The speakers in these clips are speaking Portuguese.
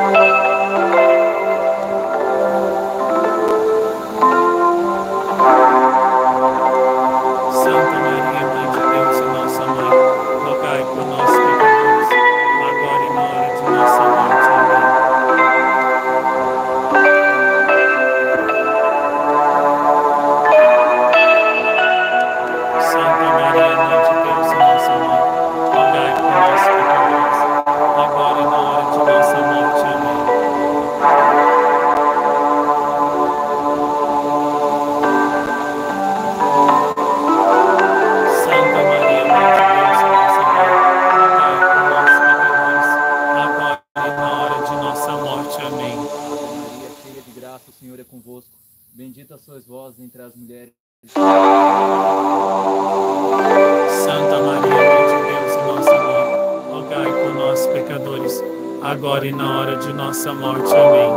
Santa Maria, Mãe de Deus e nossa Mãe, rogai por nós, pecadores, agora e na hora de nossa morte. Amém. Santa Maria, Mãe de Deus e nossa Mãe, rogai por nós, pecadores, agora e na hora de nossa morte. Amém. Santa Maria, Mãe de Deus e nossa Mãe, rogai por nós, pecadores, agora e na hora de nossa morte. Amém. Maria, cheia de graça, o Senhor é convosco. Bendita sois vós entre as mulheres. Santa Maria, Mãe de Deus e nossa Mãe, rogai por nós, pecadores, agora e na hora de nossa morte. Amém.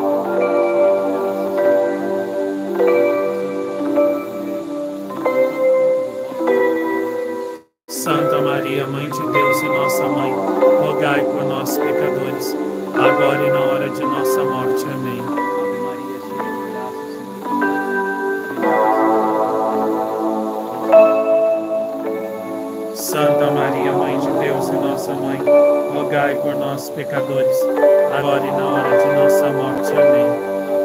Santa Maria, Mãe de Deus e nossa Mãe, rogai por nós, pecadores, agora e na hora de nossa morte. Amém. Ave Maria, cheia de graça, o Senhor é convosco. Santa Maria, Mãe de Deus e nossa Mãe, rogai por nós, pecadores, agora e na hora de nossa morte. Amém.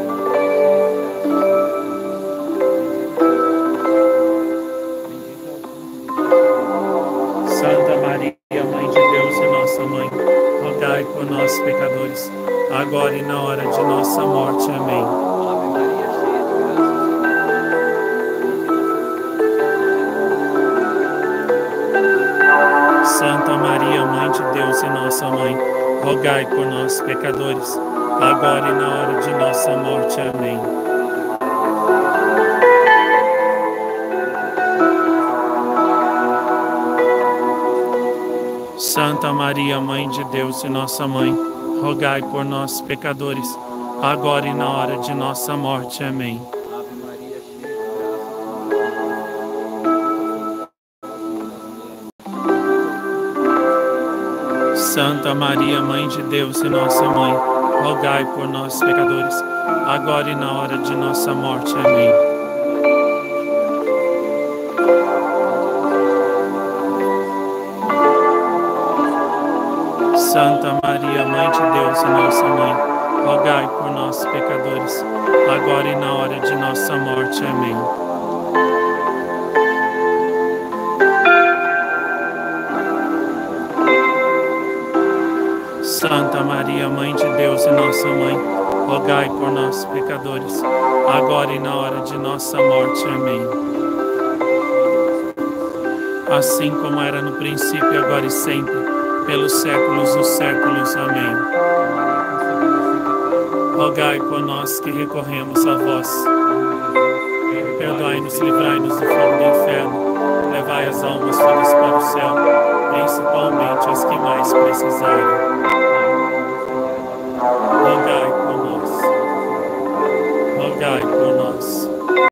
Santa Maria, Mãe de Deus e nossa Mãe, rogai por nós, pecadores, agora e na hora de nossa morte. Amém. Ave Maria, cheia de graça, Santa Maria, Mãe de Deus e nossa Mãe, rogai por nós, pecadores, agora e na hora de nossa morte. Amém. Santa Maria, Mãe de Deus e nossa Mãe, rogai por nós, pecadores, agora e na hora de nossa morte. Amém. Ave Maria, cheia de graça, Santa Maria, Mãe de Deus e nossa Mãe, rogai por nós, pecadores, agora e na hora de nossa morte. Amém. Santa Maria, Mãe de Deus e nossa Mãe, rogai por nós, pecadores, agora e na hora de nossa morte. Amém. Santa Maria, Mãe de Deus e nossa Mãe, rogai por nós, pecadores, agora e na hora de nossa morte. Amém. Assim como era no princípio, agora e sempre, pelos séculos dos séculos. Amém. Rogai por nós que recorremos a vós. Perdoai-nos, livrai-nos do fogo do inferno, levai as almas todas para o céu, principalmente as que mais precisarem.